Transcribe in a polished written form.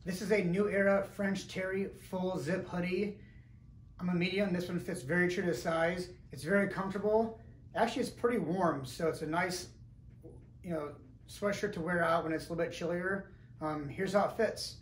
This is a New Era French Terry full zip hoodie. I'm a medium. This one fits very true to size. It's very comfortable. Actually, it's pretty warm, so it's a nice, sweatshirt to wear out when it's a little bit chillier. Here's how it fits.